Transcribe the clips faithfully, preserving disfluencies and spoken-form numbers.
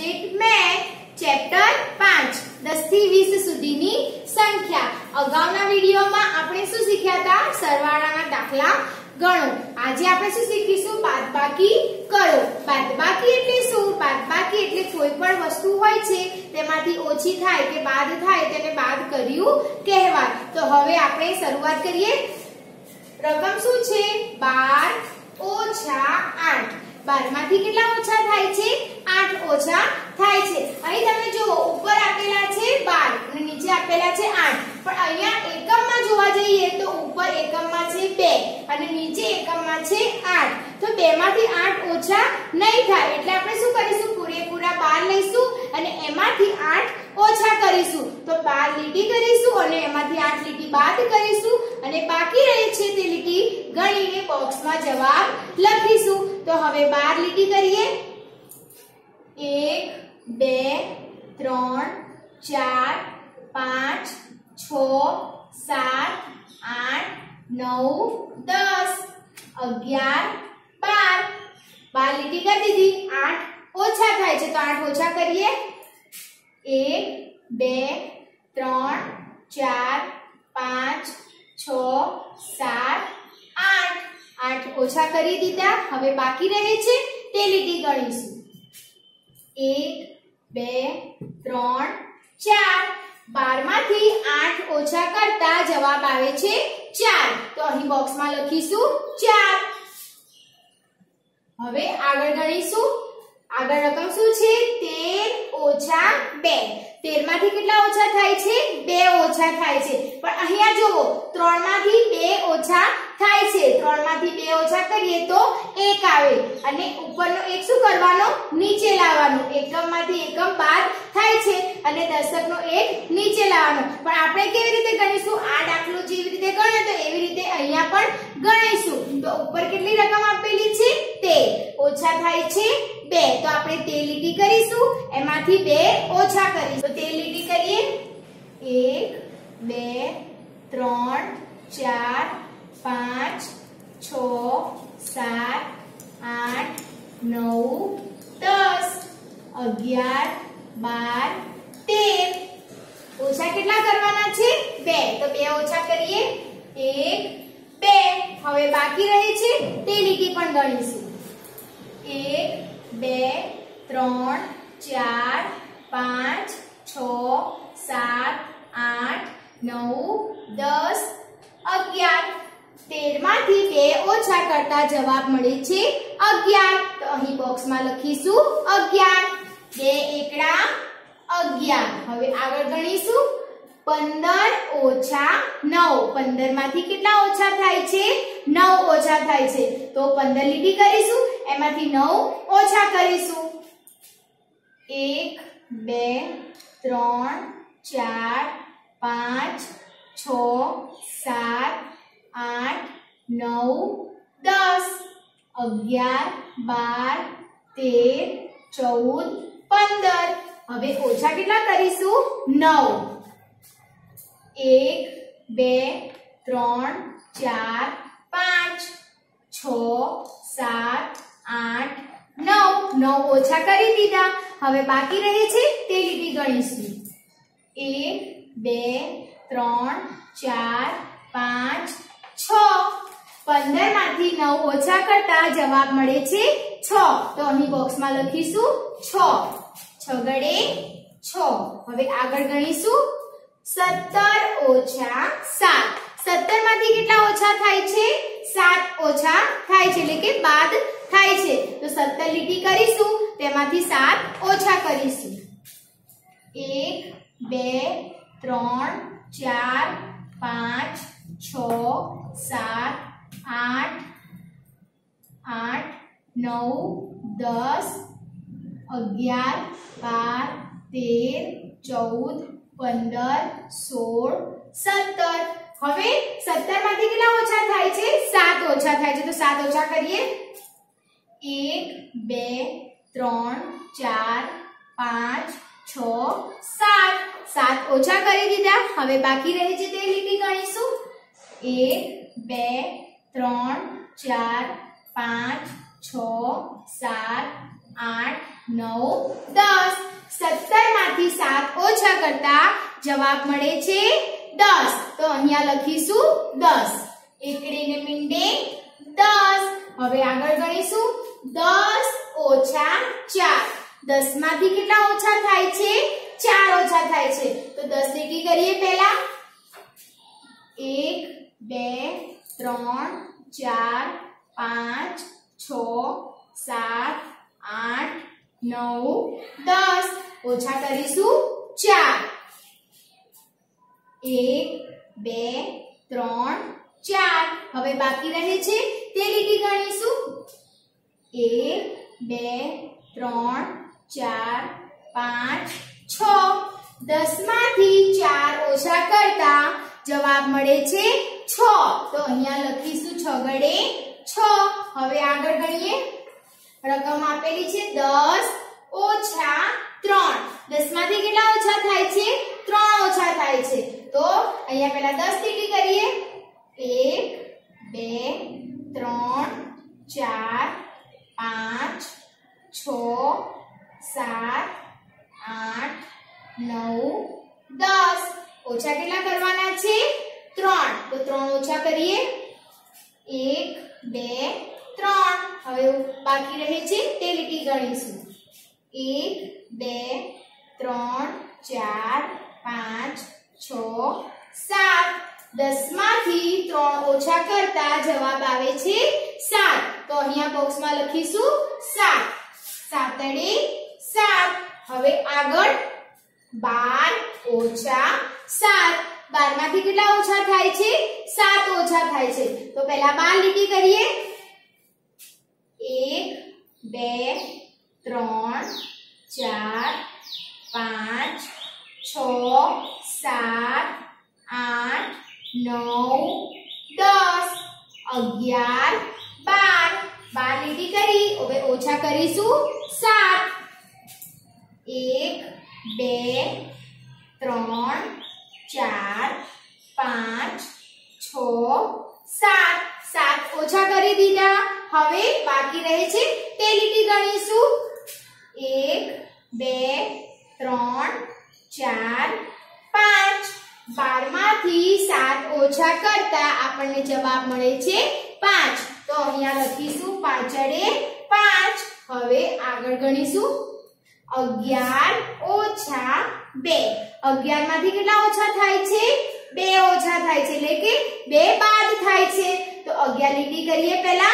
Subject math chapter પાંચ દસ થી વીસ સુધીની સંખ્યા। અગાઉના વિડિયોમાં આપણે શું શીખ્યા હતા? સરવાળાના દાખલા ગણો। આજે આપણે શું શીખીશું? બાદબાકી કરો। બાદબાકી એટલે શું? બાદબાકી એટલે કોઈ પણ વસ્તુ હોય છે તેમાંથી ઓછી થાય કે બાદ થાય તેને બાદ કર્યું કહેવાય। તો હવે આપણે શરૂઆત કરીએ। રકમ શું છે? બાર ઓછા આઠ। બાર માંથી કેટલા ઓછા થાય છે? આઠ ઓછા થાય છે। અહીં તમે જુઓ, ઉપર આપેલા છે બાર અને નીચે આપેલા છે આઠ, પણ અહીંયા એકમમાં જોવા જઈએ તો ઉપર એકમમાં છે બે અને નીચે એકમમાં છે આઠ। તો બે માંથી આઠ ઓછા નહીં થાય એટલે આપણે શું કરીશું? પૂરેપૂરા બાર લઈશું અને એમાંથી આઠ ઓછા કરીશું। તો બાર લીટી કરીશું અને એમાંથી આઠ લીટી બાદ કરીશું અને બાકી રહે છે તે લીટી ગણીને બોક્સમાં જવાબ લખીશું। તો હવે બાર લીટી કરીએ। એક બે ત્રણ ચાર પાંચ છ સાત આઠ નવ દસ અગિયાર બાર। બાર લીટી કરી દીધી, આઠ ઓછા થાય છે તો આઠ ઓછા કરીએ। એક બે ત્રણ ચાર પાંચ છ સાત આઠ। આઠ ઓછા કરી દીધા। હવે બાકી રહે છે તે લીટી ગણીશું। એક બે ત્રણ ચાર। બાર માંથી આઠ ઓછા કરતા જવાબ આવે છે ચાર। તો અહીં બોક્સમાં લખીશું ચાર। હવે આગળ ગણીશું। આગળ રકમ શું છે? તેર ઓછા બે। તેર માંથી કેટલા ઓછા થાય છે? બે ઓછા થાય છે, પણ અહીંયા જુઓ ત્રણ માંથી બે ઓછા થાય છે। ત્રણ માંથી બે ઓછા કરીએ તો એક આવે અને ઉપરનો એક શું કરવાનો? નીચે લાવવાનો। એકમ માંથી એકમ બાદ થાય છે અને દશકનો એક નીચે લાવવાનો। પણ આપણે કેવી રીતે ગણીશું? આ દાખલો જેવી રીતે ગણ્યો તો એવી રીતે અહીંયા પણ ગણીશું। તો ઉપર કેટલી રકમ આપેલી છે? તેર ઓછા થાય છે બે, તો આપણે તેર લીટી કરીશું, એમાંથી બે ઓછા કરીશું। તો તેર લીટી કરીએ। એક બે ત્રણ ચાર પાંચ છ સાત આઠ નવ દસ અગિયાર બાર તેર। ઓછા કેટલા કરવાના છે? બે, તો બે ઓછા કરીએ। એક બે। હવે બાકી રહે છે તે લીટી પણ ગણીશું। એક બે ત્રણ ચાર પાંચ છ સાત આઠ નવ દસ અગિયાર। તેર માંથી બે ઓછા કરતા જવાબ મળે છે અગિયાર। તો અહીં બોક્સમાં લખીશું અગિયાર। બે એકડા અગિયાર। હવે આગળ ગણીશું। પંદર ઓછા નવ। પંદર માંથી કેટલા ઓછા થાય છે? નવ ઓછા થાય છે, તો પંદર લીટી કરીશું, એમાંથી નવ ઓછા કરીશું। એક બે ત્રણ ચાર પાંચ છ સાત આઠ નવ દસ અગિયાર બાર તેર ચૌદ પંદર। હવે ઓછા કેટલા કરીશું? નવ। એક બે ત્રણ ચાર પાંચ છ સાત આઠ નવ। નવ ઓછા કરી દીધા। હવે બાકી રહે છે તે લીટી ગણીશું। એક બે ત્રણ ચાર પાંચ છ। પંદર માંથી નવ ઓછા કરતા જવાબ મળે છે છ, તો અહીં બોક્સમાં લખીશું છ। છ ગડે છ। હવે આગળ ગણીશું। સત્તર ઓછા સાત। સત્તર માંથી કેટલા ઓછા થાય છે? સાત ઓછા થાય છે એટલે કે બાદ થાય છે, તો સત્તર લીટી કરીશું, તેમાંથી સાત ઓછા કરીશું। એક બે ત્રણ ચાર પાંચ છ સાત આઠ આઠ નવ દસ અગિયાર બાર તેર ચૌદ પંદર સોળ સત્તર। હવે સત્તર માંથી કેટલા ઓછા થાય છે? સાત ઓછા થાય છે, તો સાત ઓછા કરીએ। એક બે ત્રણ ચાર પાંચ છ સાત। સાત ઓછા કરી દીધા। હવે બાકી રહે છે તે લીટી ગણીશું। એક બે ત્રણ ચાર પાંચ છ સાત આઠ નવ દસ સત્તર માંથી સાત ઓછા કરતા જવાબ મળે છે દસ તો અહીંયા લખીશું દસ એકડી ને મીંડે દસ હવે આગળ ગણીશું દસ ઓછા ચાર દસ માંથી કેટલા ઓછા થાય છે ચાર ઓછા થાય છે તો દસ લીટી કરીએ પહેલા એક બે ત્રણ ચાર પાંચ છ સાત આઠ નવ દસ ઓછા કરીશું ચાર એક બે ત્રણ ચાર હવે બાકી રહે છે તે લીટી ગણીશું એક બે ત્રણ ચાર પાંચ છ દસ માંથી ચાર ઓછા કરતા જવાબ મળે છે છ તો અહીંયા લખીશું છ ગડે છ હવે આગળ ગણીએ રકમ આપેલી છે દસ ઓછા ત્રણ દસ માંથી કેટલા ઓછા થાય છે ત્રણ ઓછા થાય છે તો અહીંયા પહેલા દસ લીટી કરીએ એક બે ત્રણ ચાર પાંચ છ સાત આઠ નવ દસ ઓછા કેટલા કરવાના છે ત્રણ તો ત્રણ ઓછા કરીએ એક બે ત્રણ હવે બાકી રહે છે તે લીટી ગણીશું એક બે ત્રણ ચાર પાંચ છ સાત દસ માંથી ત્રણ ઓછા કરતા જવાબ આવે છે સાત તો અહીંયા બોક્સમાં લખીશું સાત સાતડે સાત હવે આગળ બાર ઓછા સાત બાર માંથી કેટલા ઓછા થાય છે સાત ઓછા થાય છે તો પહેલા બાર લીટી કરીએ એક બે ત્રણ ચાર પાંચ છ સાત આઠ નવ દસ અગિયાર બાર બાર લીટી કરી હવે ઓછા કરીશું સાત એક બે ત્રણ ચાર પાંચ છ સાત સાત ઓછા કરી દીધા હવે બાકી રહે છે તે લીટી ગણીશું એક બે ત્રણ ચાર પાંચ બાર માંથી સાત ઓછા કરતા આપણને જવાબ મળે છે પાંચ તો અહીંયા લખીશું પાંચડે પાંચ હવે આગળ ગણીશું અગિયાર ઓછા બે અગિયાર માંથી કેટલા ઓછા થાય છે બે ઓછા થાય છે એટલે કે બે બાદ થાય છે તો અગિયાર લીટી કરીએ પહેલા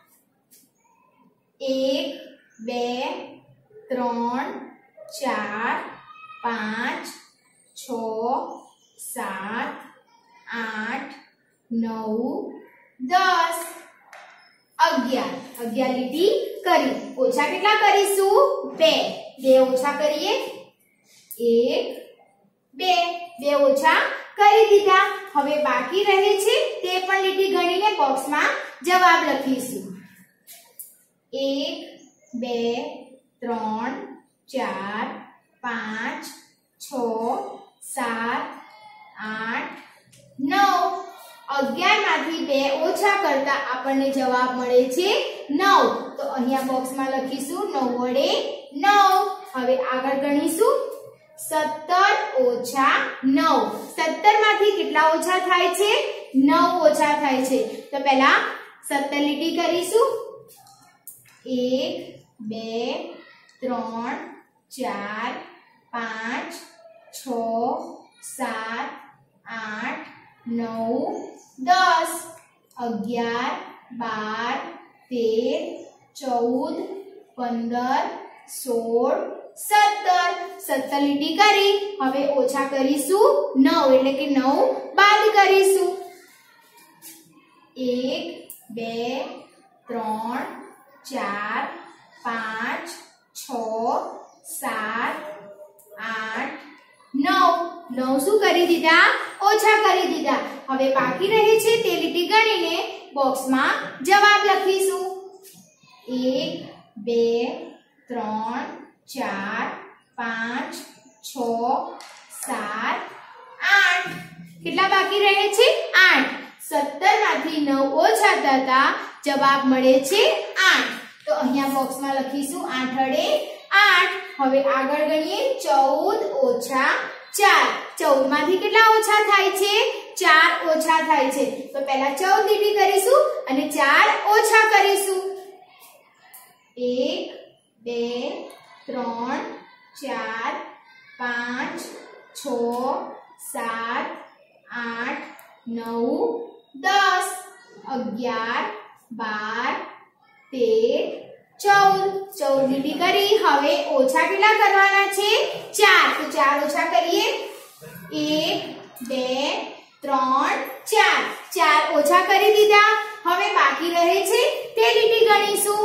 એક બે ત્રણ ચાર પાંચ છ સાત આઠ નવ દસ અગિયાર અગિયાર લીટી કરી ઓછા કેટલા કરીશું બે બે ઓછા કરીએ એક બે બે ઓછા કરી દીધા હવે બાકી રહે છે તે પણ લીટી ગણીને બોક્સમાં જવાબ લખીશું એક બે ત્રણ ચાર પાંચ છ સાત આઠ નવ અગિયાર માંથી બે ઓછા કરતા આપણને જવાબ મળે છે નવ તો અહીંયા બોક્સમાં લખીશું નવ વડે નવ હવે આગળ ગણીશું સત્તર ઓછા નવ સત્તર માંથી કેટલા ઓછા થાય છે નવ ઓછા થાય છે તો પહેલા સત્તર લીટી કરીશું એક બે ત્રણ ચાર પાંચ છ સાત આઠ નવ દસ અગિયાર બાર તેર ચૌદ પંદર સોળ સત્તર સત્તર લીટી કરી હવે ઓછા કરીશું નવ એટલે કે નવ બાદ કરીશું એક બે ત્રણ ચાર પાંચ છ સાત આઠ નવ નવ શું કરી દીધા ઓછા કરી દીધા હવે બાકી રહે છે તે લીટી ગણીને બોક્સમાં જવાબ લખીશું એક બે ત્રણ ચાર પાંચ છ સાત આઠ કેટલા બાકી રહે છે આઠ સત્તર માંથી નવ ઓછા થતા જવાબ મળે છે આઠ તો અહીંયા બોક્સમાં લખીશું આઠ અડે આઠ. હવે આગળ ગણીએ ચૌદ ઓછા ચાર. ચૌદ માંથી કેટલા ઓછા થાય છે? ચાર ઓછા થાય છે. તો પહેલા ચૌદ લીટી કરીશું અને ચાર ઓછા કરીશું. એક બે ત્રણ ચાર પાંચ છ સાત આઠ નવ દસ અગિયાર બાર તેર ચૌદ. ચૌદ લીટી કરી. હવે ઓછા કેટલા કરવાના છે? ચાર. તો ચાર ઓછા કરીએ. એક બે ત્રણ ચાર. ચાર ઓછા કરી દીધા. હવે બાકી રહે છે તે લીટી ગણીશું.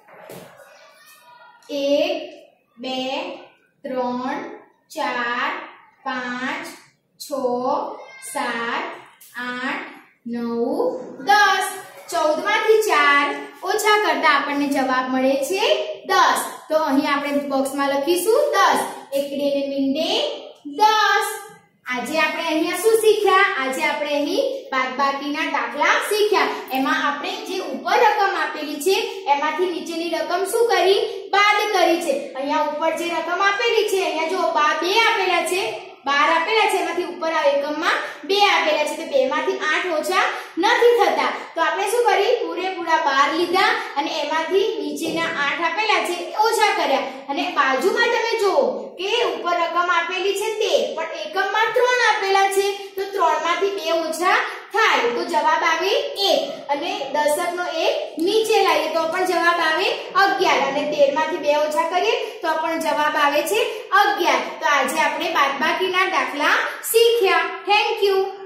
એક બે ત્રણ ચાર પાંચ છ સાત આઠ નવ દસ. ચૌદ માંથી ચાર ઓછા કરતા આપણને જવાબ મળે છે દસ. તો અહીં આપણે બોક્સમાં લખીશું દસ. એકડે ને મીંડે દસ. આજે આપણે અહીંયા શું શીખ્યા? આજે આપણે અહીં બાદબાકીના દાખલા શીખ્યા. એમાં આપણે જે ઉપર રકમ આપેલી છે એમાંથી નીચેની રકમ શું કરી? બાદ કરી છે. અહીંયા ઉપર જે રકમ આપેલી છે અહીંયા જો બા બે આપેલા છે, બાર આપેલા છે, એમાંથી ઉપર આ એકમમાં બે આપેલા છે. તો બે માંથી આઠ ઓછા નથી થતા. તો આપણે શું કરી? પૂરેપૂરા બાર લીધા અને એમાંથી નીચેના આઠ આપેલા છે ઓછા કર્યા. અને બાજુમાં તમે જુઓ કે ઉપર રકમ આપેલી છે તે પણ એકમમાં ત્રણ આપેલા છે. તો ત્રણ માંથી બે ઓછા થાય તો જવાબ આવે એક. અને દશકનો એક નીચે લાવીએ તો પણ જવાબ આવે અગિયાર. અને તેર માંથી બે ઓછા કરીએ તો પણ જવાબ આવે છે અગિયાર. તો આજે આપણે બાદબાકીના દાખલા શીખ્યા. Thank you.